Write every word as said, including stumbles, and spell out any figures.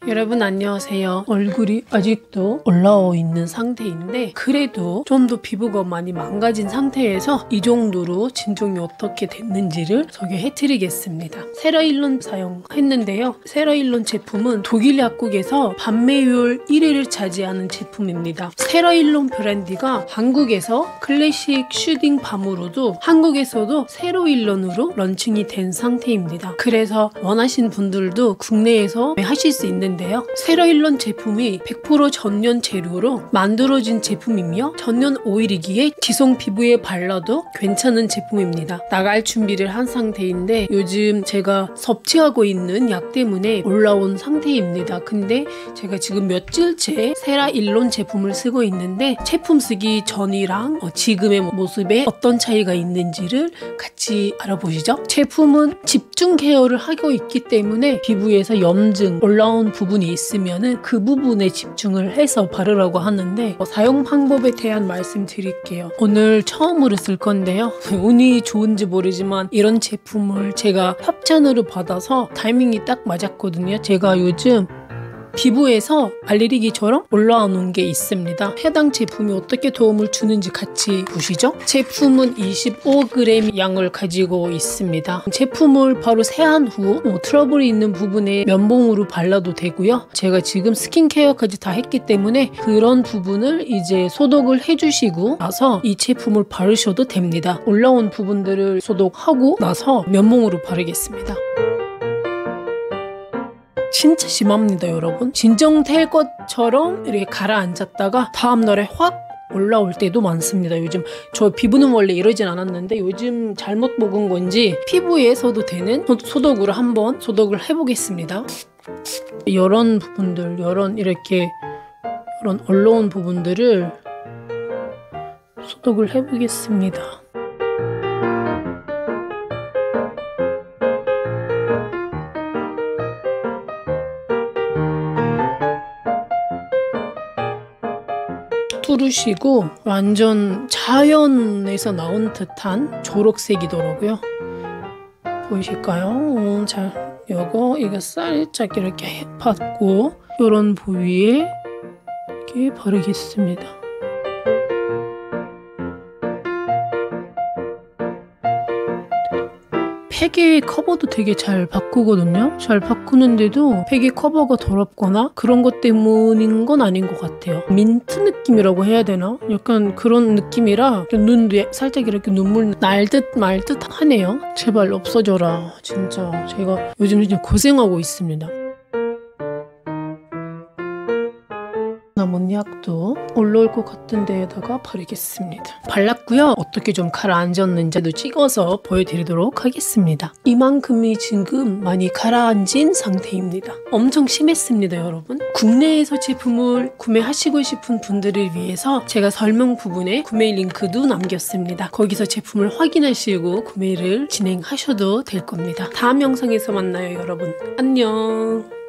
여러분 안녕하세요. 얼굴이 아직도 올라와 있는 상태인데 그래도 좀 더 피부가 많이 망가진 상태에서 이 정도로 진정이 어떻게 됐는지를 소개해드리겠습니다. 세라일론 사용했는데요. 세라일론 제품은 독일 약국에서 판매율 일 위를 차지하는 제품입니다. 세라일론 브랜드가 한국에서 클래식 슈딩 밤으로도 한국에서도 세로일론으로 런칭이 된 상태입니다. 그래서 원하시는 분들도 국내에서 하실 수 있는데요. 세라일론 제품이 백 퍼센트 전년 재료로 만들어진 제품이며 전년 오일이기에 기성 피부에 발라도 괜찮은 제품입니다. 나갈 준비를 한 상태인데 요즘 제가 섭취하고 있는 약 때문에 올라온 상태입니다. 근데 제가 지금 며칠째 세라일론 제품을 쓰고 있는데 제품 쓰기 전이랑 지금의 모습에 어떤 차이가 있는지를 같이 알아보시죠. 제품은 집중 케어를 하고 있기 때문에 피부에서 염증, 올라온 부분이 있으면 그 부분에 집중을 해서 바르라고 하는데 사용 방법에 대한 말씀 드릴게요. 오늘 처음으로 쓸 건데요. 운이 좋은지 모르지만 이런 제품을 제가 협찬으로 받아서 타이밍이 딱 맞았거든요. 제가 요즘 피부에서 알레르기처럼 올라오는 게 있습니다. 해당 제품이 어떻게 도움을 주는지 같이 보시죠. 제품은 이십오 그램 양을 가지고 있습니다. 제품을 바로 세안 후 뭐 트러블이 있는 부분에 면봉으로 발라도 되고요. 제가 지금 스킨케어까지 다 했기 때문에 그런 부분을 이제 소독을 해주시고 나서 이 제품을 바르셔도 됩니다. 올라온 부분들을 소독하고 나서 면봉으로 바르겠습니다. 진짜 심합니다, 여러분. 진정될 것처럼 이렇게 가라앉았다가 다음날에 확 올라올 때도 많습니다. 요즘 저 피부는 원래 이러진 않았는데 요즘 잘못 먹은 건지 피부에서도 되는 소독으로 한번 소독을 해보겠습니다. 이런 부분들, 이런 이렇게 이런 올라온 부분들을 소독을 해보겠습니다. 뚫으시고 완전 자연에서 나온 듯한 초록색이더라고요. 보이실까요? 어, 자, 요거 이거 살짝 이렇게 받고 이런 부위에 이렇게 바르겠습니다. 베개 커버도 되게 잘 바꾸거든요. 잘 바꾸는데도 베개 커버가 더럽거나 그런 것 때문인 건 아닌 것 같아요. 민트 느낌이라고 해야 되나? 약간 그런 느낌이라 눈도 살짝 이렇게 눈물 날 듯 말 듯 하네요. 제발 없어져라. 진짜 제가 요즘 진짜 고생하고 있습니다. 남은 약도 올라올 것 같은 데에다가 바르겠습니다. 발랐고요. 어떻게 좀 가라앉았는지도 찍어서 보여드리도록 하겠습니다. 이만큼이 지금 많이 가라앉은 상태입니다. 엄청 심했습니다, 여러분. 국내에서 제품을 구매하시고 싶은 분들을 위해서 제가 설명 부분에 구매 링크도 남겼습니다. 거기서 제품을 확인하시고 구매를 진행하셔도 될 겁니다. 다음 영상에서 만나요, 여러분. 안녕.